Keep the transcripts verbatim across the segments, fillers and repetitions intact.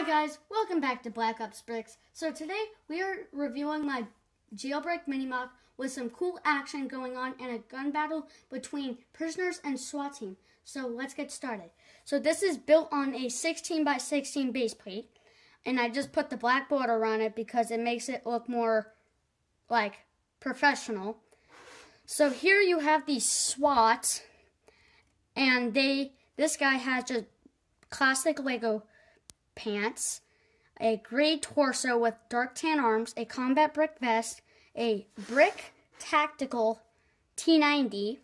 Hi guys, welcome back to Black Ops Bricks. So today we are reviewing my jailbreak mini-mock with some cool action going on and a gun battle between prisoners and SWAT team. So let's get started. So this is built on a sixteen by sixteen base plate, and I just put the black border on it because it makes it look more like professional. So here you have the SWAT, and they this guy has just classic Lego pants, a gray torso with dark tan arms, a combat brick vest, a brick tactical T ninety.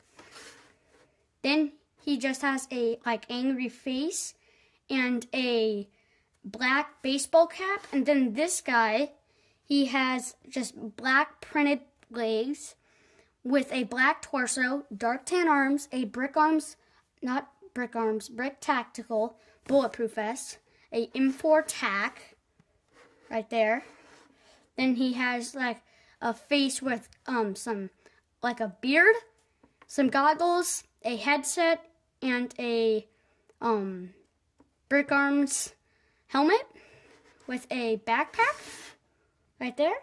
Then he just has a like angry face and a black baseball cap. And then this guy, he has just black printed legs with a black torso, dark tan arms, a brick arms, not brick arms, brick tactical bulletproof vest, a M four tac right there. Then he has like a face with um some like a beard, some goggles, a headset, and a um brick arms helmet with a backpack right there.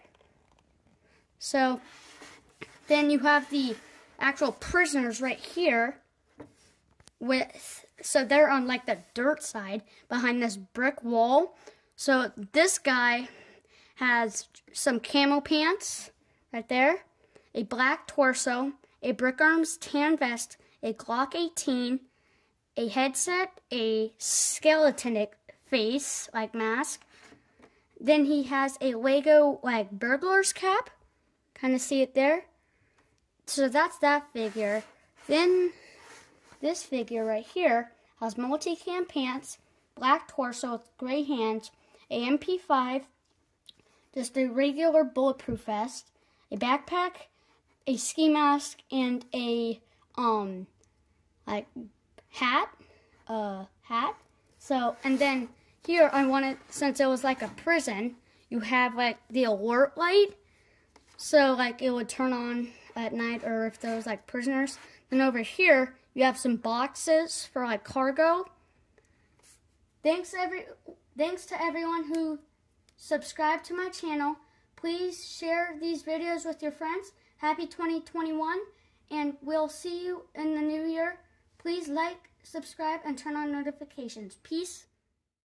So then you have the actual prisoners right here with so they're on like the dirt side behind this brick wall. So this guy has some camo pants right there, a black torso, a brick arms tan vest, a Glock eighteen, a headset, a skeleton face like mask. Then he has a Lego like burglar's cap. Kind of see it there. So that's that figure. Then this figure right here has multicam pants, black torso with gray hands, a M P five, just a regular bulletproof vest, a backpack, a ski mask, and a um like hat, uh hat. So and then here I wanted, since it was like a prison, you have like the alert light, so like it would turn on at night or if there was like prisoners. Then over here you have some boxes for like cargo. Thanks every thanks to everyone who subscribed to my channel. Please share these videos with your friends. Happy twenty twenty-one, and we'll see you in the new year. Please like, subscribe, and turn on notifications. Peace.